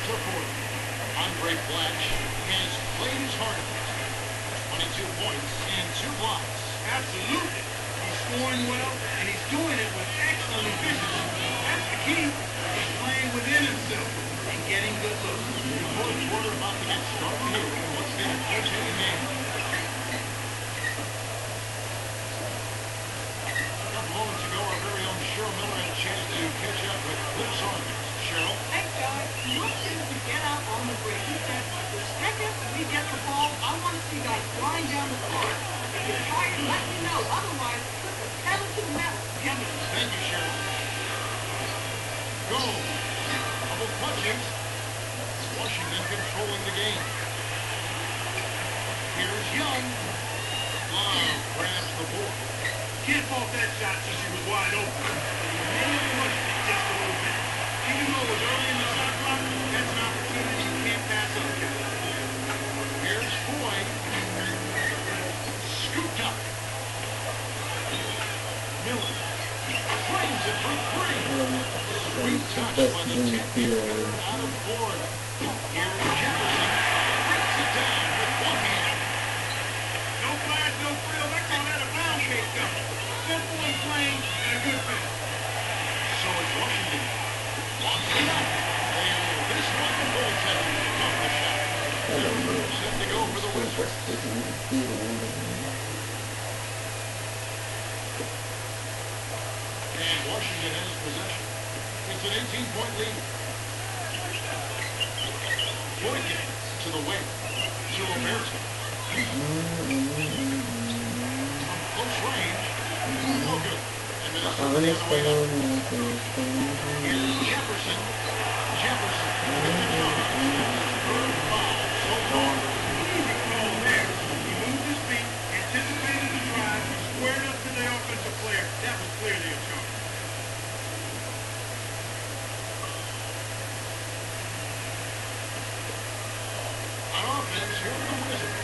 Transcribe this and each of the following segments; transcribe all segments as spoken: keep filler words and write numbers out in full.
to forty. Andre Blatch has played his hardest. twenty-two points and two blocks. Absolutely. He's scoring well, and he's doing it with excellent efficiency. That's the key. He's playing within himself and getting good looks. The fourth quarter about to get started here. Let's get a rotating game. A couple moments ago, our very own Cheryl Miller had a chance to catch up with Cliff Saunders. Cheryl? Thanks, guys. He wants him to get out on the break. He said, the second we get the ball, I want to see guys flying down the court. If you're tired, let me know. Otherwise, put the pedal to the metal. Give me. Thank you, Cheryl. Go. Double clutches. Washington controlling the game. Here's Young. Love grabs the board. Can't fault that shot since he was wide open. He may have pushed it just a little bit. Even though it was early in the shot clock, that's an opportunity you can't pass up. Here's Foy. Scooped up. Miller. Frames it for three. Sweet touch by the ten-year out of Florida. Here's Jefferson. Breaks it down with one hand. No flash, no frill. They call that a pound cake coming. Simple and plain and a good fit. So it's Washington. Wants it up. And this one, the goaltender off the shot. They're set to go for the Wizards. And Washington has possession. It's an eighteen-point lead. Boykin to the wing. To Roberto. From close range. No good. And Minnesota the other way up. Here's Jefferson. Jefferson. Third foul so far. Easy call there. He moved his feet, anticipated the drive, squared up to the offensive player. That was clearly a charge. On offense, here are the Wizards.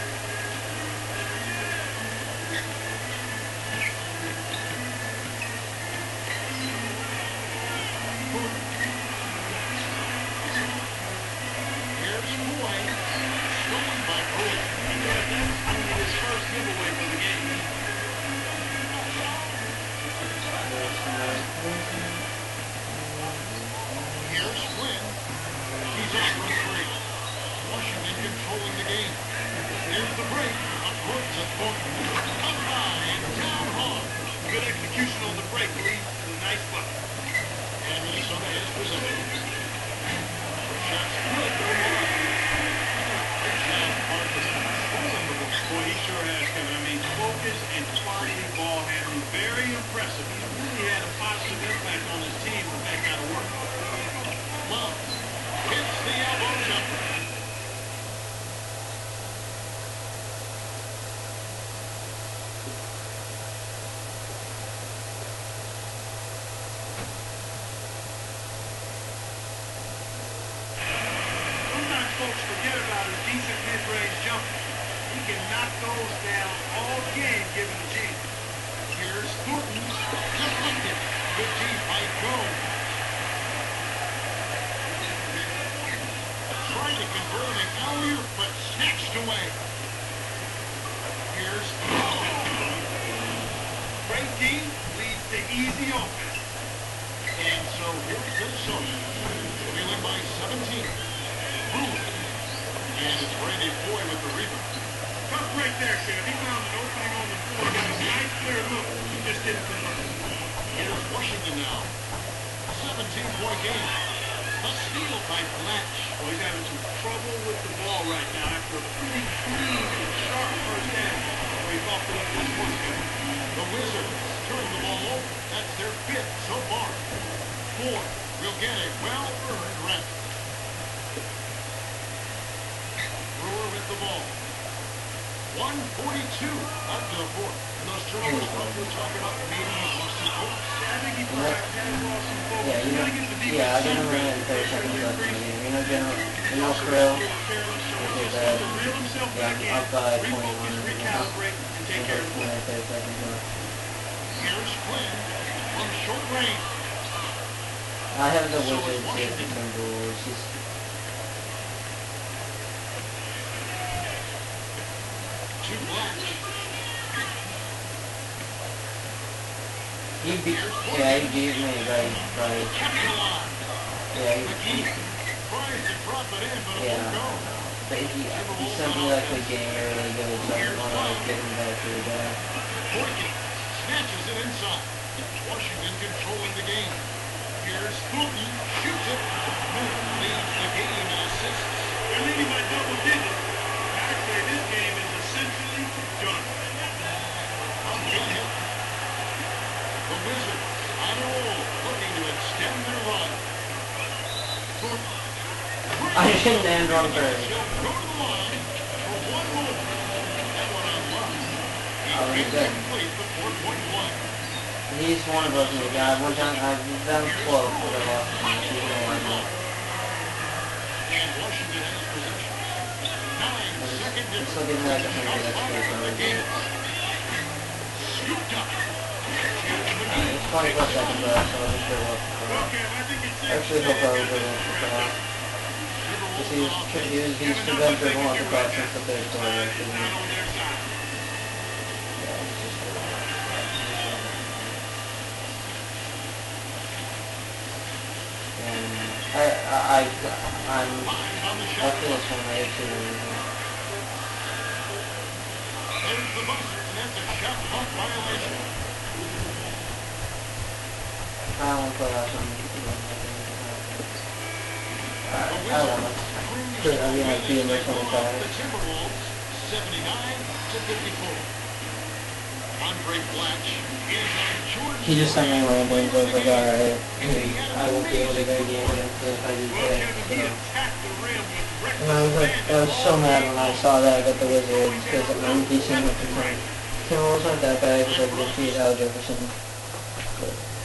Here's Foy. Stolen by Bowie. That's only his first giveaway for the game. Here's Flynn. He's up for three. Washington controlling the game. Here's the break. Up court to Thornton. Up high and down hard. Good execution on the break, Lee. And a nice bucket. And Minnesota has possession. Shots good. Richard Parker controlling the ball. Boy, he sure has, Kevin. I mean, focus and quality ball handling. Very impressive. He really had a positive impact on his team with that kind of work. Love hits the elbow jumper. Sometimes folks forget about his decent mid-range jumper. He can knock those down all game given the chance. Here's Thornton. Deflected. Good D by Gomes. Trying to convert an alley-oop, but snatched away. Here's Great team leads to easy offense. And so here's Minnesota. Trailing by seventeen. Boom. And it's Randy Foy with the rebound. Tough break there, Sheriff. He found an opening on the floor. Got a nice clear look. He just didn't convert. Here's Washington now. seventeen-point game. A steal by Blatch. Well, he's having some trouble with the ball right now after a pretty clean and sharp first half where he fought it up this one. The Wizards turn the ball over. That's their fifth so far. Four will get a well-earned rest. Brewer with the ball. one forty-two left to the fourth. And those turnovers, what we're talking about, maybe he lost some focus. Yeah, I think he perhaps has lost some focus. Yeah, you know, Gotta get the defense yeah, I some didn't credit. really thirty seconds Pressure left in the increase. game. You know, general, you know, Also Krill, a little careless, so which he is, just has to uh, reel himself yeah, back in, up by refocus, twenty-one, recalibrate, and take care of the ball. thirty seconds left. Here's Flynn from short range. I have the So Wizards it's here Washington. from Bulls. Just, to Black. He beat, yeah, he beat me by, by, Kept alive. yeah, he, McGee tries to drop it in, but it yeah. won't go. But he, he sent me like the game really good, so I didn't want to like get him back to the guy. Boykin snatches it inside. Washington controlling the game. Here's Fulton, shoots it. Miller leads the game in assists. They're leading by double digits. I'd say this game is essentially done. Up ahead. The Wizards on a roll, looking to extend their run. Fulton. I shouldn't end on He'll third. go to the line for one more. That one unlocked. He Oh, he's can't good. complete the four-point play. He's one of us in the guy. One time I've done close, but I lost him. He's gonna line up. And Washington has possession. Nine second It's difference. looking like a hundred Shot X clock P on the from game. the Scooped up. Here's It's McGee. twenty-four seconds left, so I'll just go up. Well, Kev, I think it's safe Actually, to he'll say probably it's go got in this for wrapped that. up. Because he was, he was, he's been done for one of the clock since the third quarter. Flag Actually. is not on their side. Yeah, it's just a lot. And I, I, I, I'm, Five on the I shot feel clock. this one way too. There's the buzzer, and that's a shot clock violation. I don't play out some. I, I don't know. Could I mean, like, be in there The twenty-five. Timberwolves, seventy-nine to fifty-four. Andre Blatch is on Jordan. He just sent me ramblings. I was like, alright, I won't be able to go game against it if I do Well, play. Kevin, he So. attacked the rim with And I was like, I was so mad when I saw that I got the Wizards because I'm decent with the team. Timberwolves aren't that bad because I defeat Al Jefferson. But